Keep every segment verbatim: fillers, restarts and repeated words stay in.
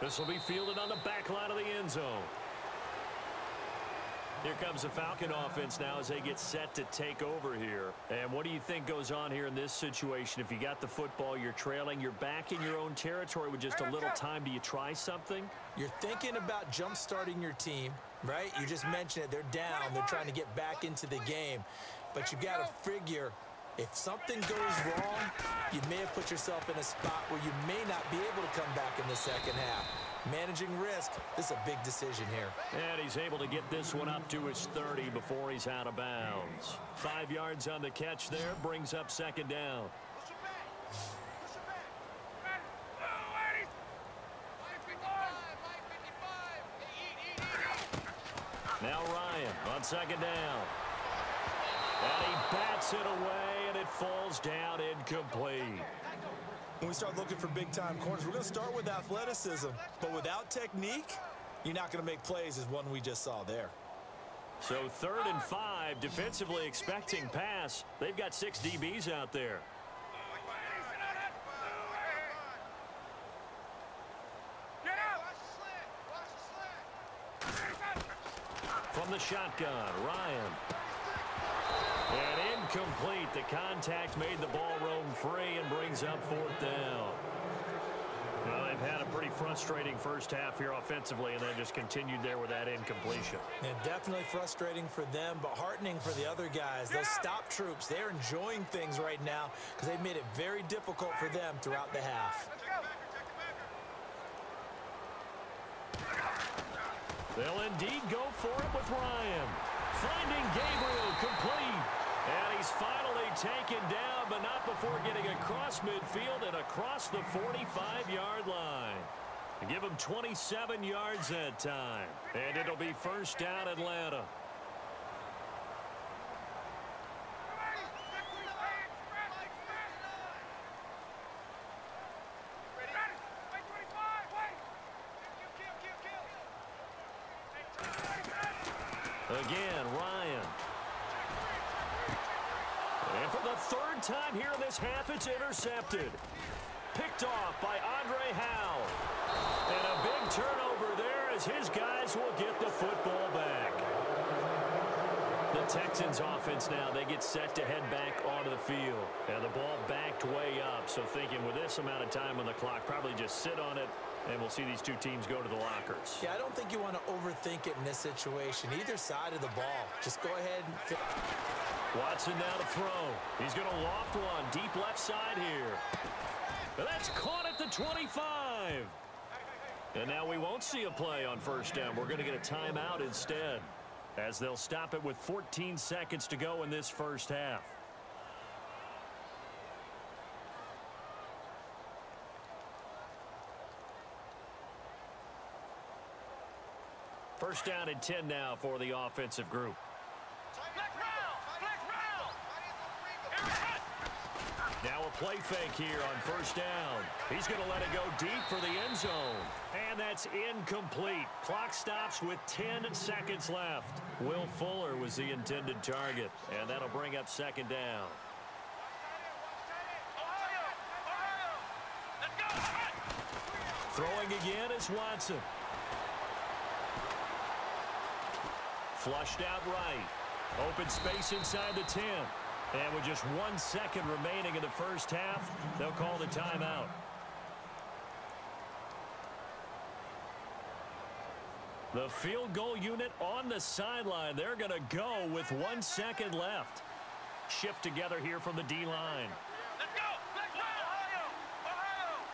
This will be fielded on the back line of the end zone. Here comes the Falcon offense now as they get set to take over here. And what do you think goes on here in this situation? If you got the football, you're trailing, you're back in your own territory with just a little time. Do you try something? You're thinking about jump-starting your team, right? You just mentioned it. They're down. They're trying to get back into the game. But you got to figure if something goes wrong, you may have put yourself in a spot where you may not be able to come back in the second half. Managing risk, this is a big decision here. And he's able to get this one up to his thirty before he's out of bounds. Five yards on the catch there, brings up second down. Now Ryan on second down. And he bats it away, and it falls down incomplete. When we start looking for big-time corners, we're going to start with athleticism. But without technique, you're not going to make plays as one we just saw there. So third and five, defensively expecting pass. They've got six D Bs out there. From the shotgun, Ryan. And incomplete. The contact made the ball roam free and brings up fourth down. Well, they've had a pretty frustrating first half here offensively, and then just continued there with that incompletion. And definitely frustrating for them, but heartening for the other guys. Those stop troops, they're enjoying things right now because they've made it very difficult for them throughout the half. They'll indeed go for it with Ryan. Finding Gabriel complete. And he's finally taken down, but not before getting across midfield and across the forty-five yard line. Give him twenty-seven yards that time. And it'll be first down Atlanta. Again, Ryan. And for the third time here in this half, it's intercepted. Picked off by Andre Howe. And a big turnover there as his guys will get the football back. The Texans offense now, they get set to head back onto the field. And the ball backed way up. So thinking with this amount of time on the clock, probably just sit on it. And we'll see these two teams go to the lockers. Yeah, I don't think you want to overthink it in this situation. Either side of the ball. Just go ahead and fit. Watson now to throw. He's going to loft one deep left side here. And that's caught at the twenty-five. And now we won't see a play on first down. We're going to get a timeout instead, as they'll stop it with fourteen seconds to go in this first half. First down and ten now for the offensive group. Now a play fake here on first down. He's going to let it go deep for the end zone. And that's incomplete. Clock stops with ten seconds left. Will Fuller was the intended target. And that'll bring up second down. Throwing again is Watson. Flushed out right. Open space inside the ten. And with just one second remaining in the first half, they'll call the timeout. The field goal unit on the sideline. They're going to go with one second left. Shift together here from the D-line. Let's go! Let's go! Ohio! Ohio!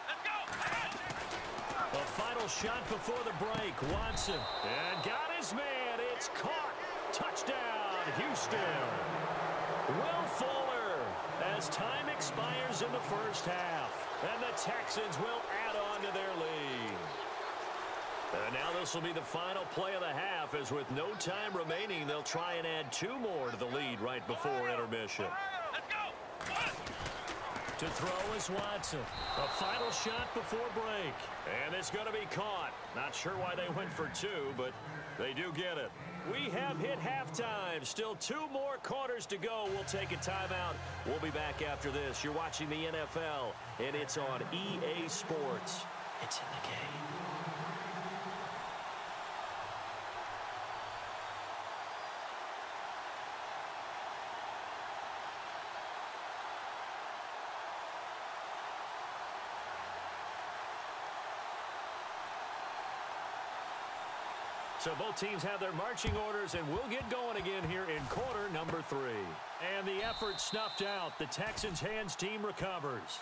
Let's go! A final shot before the break. Watson. And got his man. It's caught. Touchdown, Houston. Will Fuller, as time expires in the first half. And the Texans will add on to their lead. And now this will be the final play of the half, as with no time remaining, they'll try and add two more to the lead right before intermission. Let's go! To throw is Watson. A final shot before break. And it's going to be caught. Not sure why they went for two, but they do get it. We have hit halftime. Still two more quarters to go. We'll take a timeout. We'll be back after this. You're watching the N F L, and it's on E A Sports. It's in the game. So both teams have their marching orders, and we'll get going again here in quarter number three. And the effort snuffed out. The Texans' hands team recovers.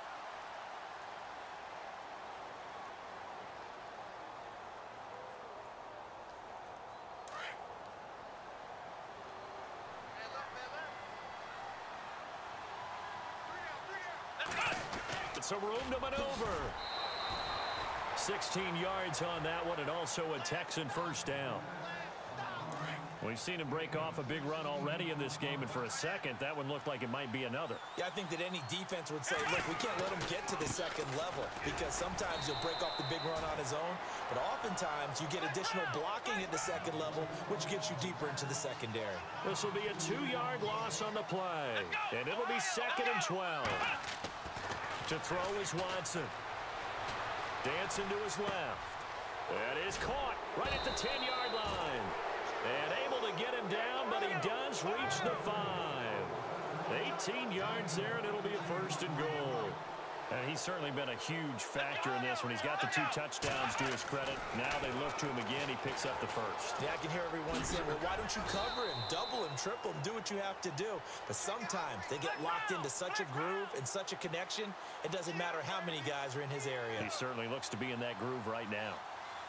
Some room to maneuver. sixteen yards on that one, and also a Texan first down. We've seen him break off a big run already in this game, and for a second, that one looked like it might be another. Yeah, I think that any defense would say, look, we can't let him get to the second level, because sometimes he'll break off the big run on his own, but oftentimes you get additional blocking at the second level, which gets you deeper into the secondary. This will be a two-yard loss on the play, and it'll be second and twelve. To throw is Watson. Dancing to his left. That is caught right at the ten-yard line. And able to get him down, but he does reach the five. eighteen yards there, and it'll be a first and goal. And he's certainly been a huge factor in this when he's got the two touchdowns to his credit. Now they look to him again. He picks up the first. Yeah, I can hear everyone saying, well, why don't you cover him, double him, triple him, do what you have to do. But sometimes they get locked into such a groove and such a connection, it doesn't matter how many guys are in his area. He certainly looks to be in that groove right now.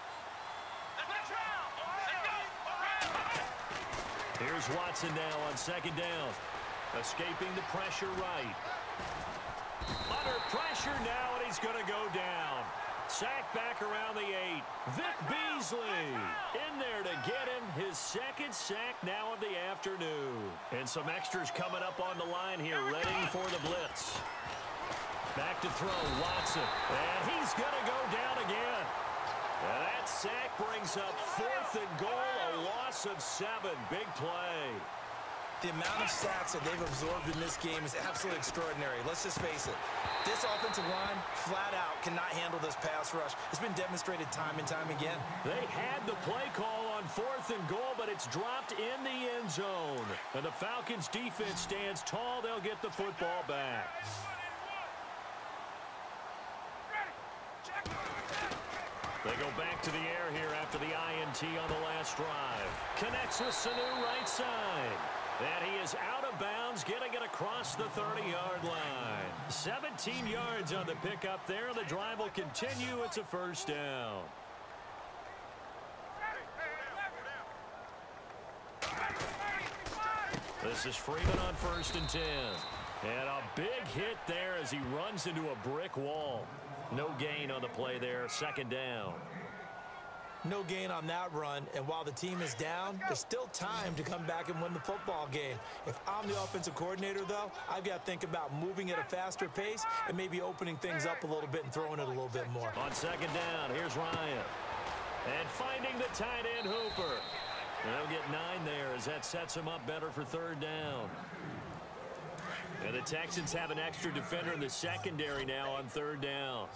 Here's Watson now on second down. Escaping the pressure right. Under pressure now, and he's going to go down. Sack back around the eight. Vic Beasley in there to get him his second sack now of the afternoon. And some extras coming up on the line here, ready for the blitz. Back to throw, Watson. And he's going to go down again. And that sack brings up fourth and goal, a loss of seven. Big play. The amount of sacks that they've absorbed in this game is absolutely extraordinary. Let's just face it. This offensive line, flat out, cannot handle this pass rush. It's been demonstrated time and time again. They had the play call on fourth and goal, but it's dropped in the end zone. And the Falcons' defense stands tall. They'll get the football back. They go back to the air here after the I N T on the last drive. Connects with Sanu right side. And he is out of bounds, getting it across the thirty-yard line. seventeen yards on the pickup there. The drive will continue. It's a first down. This is Freeman on first and ten. And a big hit there as he runs into a brick wall. No gain on the play there. Second down. No gain on that run, and while the team is down, there's still time to come back and win the football game. If I'm the offensive coordinator, though, I've got to think about moving at a faster pace and maybe opening things up a little bit and throwing it a little bit more. On second down, here's Ryan. And finding the tight end, Hooper. And they'll get nine there as that sets him up better for third down. And the Texans have an extra defender in the secondary now on third down.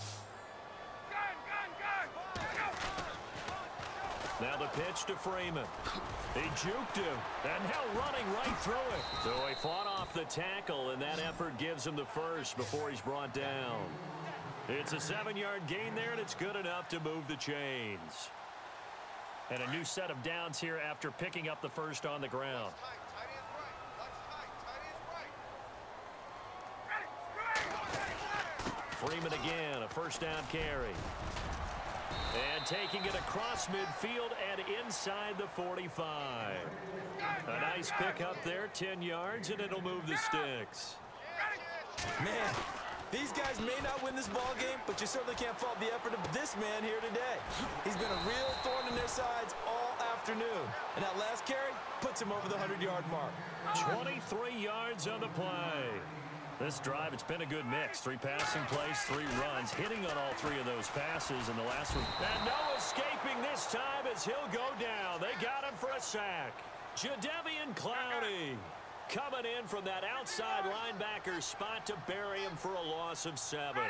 Now the pitch to Freeman. He juked him, and now running right through it. So he fought off the tackle, and that effort gives him the first before he's brought down. It's a seven-yard gain there, and it's good enough to move the chains. And a new set of downs here after picking up the first on the ground. Freeman again, a first down carry. And taking it across midfield and inside the forty-five. A nice pick up there, ten yards, and it'll move the sticks. Man, these guys may not win this ball game, but you certainly can't fault the effort of this man here today. He's been a real thorn in their sides all afternoon. And that last carry puts him over the hundred-yard mark. twenty-three yards on the play. This drive, it's been a good mix. Three passing plays, three runs, hitting on all three of those passes. And the last one. And no escaping this time as he'll go down. They got him for a sack. Jadeveon Clowney coming in from that outside linebacker spot to bury him for a loss of seven.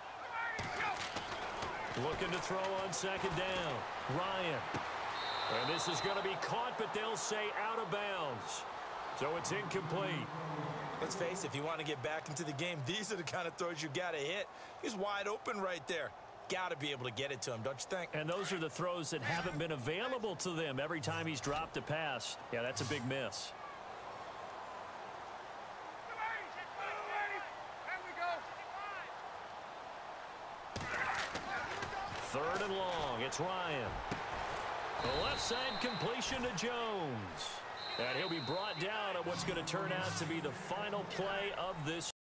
Looking to throw on second down. Ryan. And this is going to be caught, but they'll say out of bounds. So it's incomplete. Let's face it, if you want to get back into the game, these are the kind of throws you got to hit. He's wide open right there. got to be able to get it to him, don't you think? And those are the throws that haven't been available to them every time he's dropped a pass. Yeah, that's a big miss. Third and long. It's Ryan. The left side completion to Jones. And he'll be brought down on what's going to turn out to be the final play of this